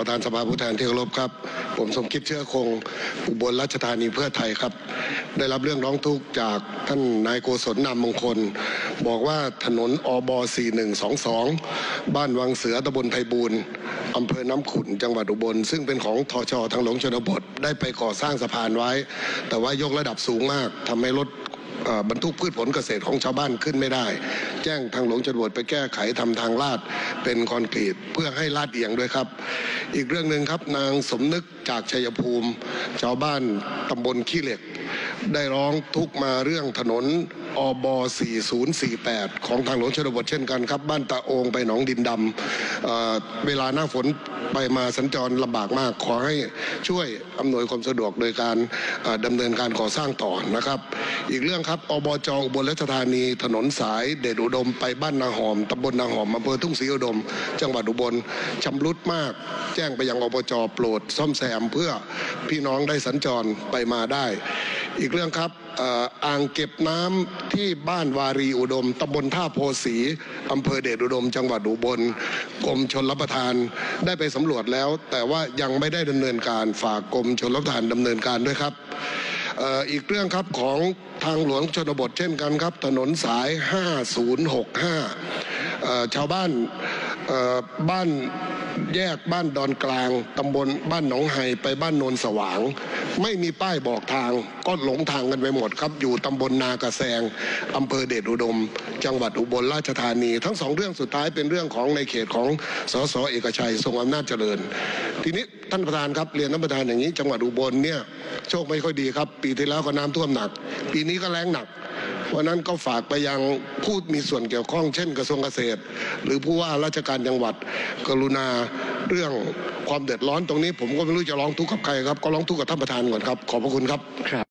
ประธานสภาผู้แทนที่เคารพครับผมสมคิดเชื้อคงอุบลราชธานีเพื่อไทยครับได้รับเรื่องร้องทุกข์จากท่านนายโกศลนามมงคลบอกว่าถนนอบ4122บ้านวังเสือตำบลไพบูลย์อำเภอน้ำขุ่นจังหวัดอุบลซึ่งเป็นของทช.ทางหลวงชนบทได้ไปก่อสร้างสะพานไว้แต่ว่ายกระดับสูงมากทำให้รถบรรทุกพืชผลเกษตรของชาวบ้านขึ้นไม่ได้แจ้งทางหลวงชนบทไปแก้ไขทำทางลาดเป็นคอนกรีตเพื่อให้ลาดเอียงด้วยครับอีกเรื่องหนึ่งครับนางสมนึกจากชัยภูมิชาวบ้านตำบลขี้เหล็กได้ร้องทุกข์มาเรื่องถนนอบ4048ของทางหลวงชนบทเช่นกันครับบ้านตะโองไปหนองดินดำเวลาหน้าฝนไปมาสัญจรลำบากมากขอให้ช่วยอำนวยความสะดวกโดยการดำเนินการก่อสร้างต่อนะครับอีกเรื่องครับอบจ.อุบลราชธานีถนนสายเดชอุดมไปบ้านนาหอมตำบลนาหอมอำเภอทุ่งศรีอุดมจังหวัดอุบลชำรุดมากแจ้งไปยังอบจ.โปรดซ่อมแซมเพื่อพี่น้องได้สัญจรไปมาได้อีกเรื่องครับอ่างเก็บน้ำที่บ้านวารีอุดมตำบลท่าโพสีอำเภอเดชอุดมจังหวัดอุบลกรมชลประทานได้ไปสำรวจแล้วแต่ว่ายังไม่ได้ดำเนินการฝากกรมชลประทานดำเนินการด้วยครับอีกเรื่องครับของทางหลวงชนบทเช่นกันครับถนนสาย5065ชาวบ้านบ้านแยกบ้านดอนกลางตำบลบ้านหนองไฮไปบ้านโนนสว่างไม่มีป้ายบอกทางก็หลงทางกันไปหมดครับอยู่ตำบลนากระแซงอำเภอเดชอุดมจังหวัดอุบลราชธานีทั้งสองเรื่องสุดท้ายเป็นเรื่องของในเขตของสส.เอกชัยทรงอำนาจเจริญทีนี้ท่านประธานครับเรียนท่านประธานอย่างนี้จังหวัดอุบลเนี่ยโชคไม่ค่อยดีครับปีที่แล้วก็น้ำท่วมหนักปีนี้ก็แล้งหนักเพราะนั้นก็ฝากไปยังผู้มีส่วนเกี่ยวข้องเช่นกระทรวงเกษตรหรือผู้ว่าราชการจังหวัดกรุณาเรื่องความเดือดร้อนตรงนี้ผมก็ไม่รู้จะร้องทุกข์กับใครครับก็ร้องทุกข์กับท่านประธานก่อนครับขอบพระคุณครับ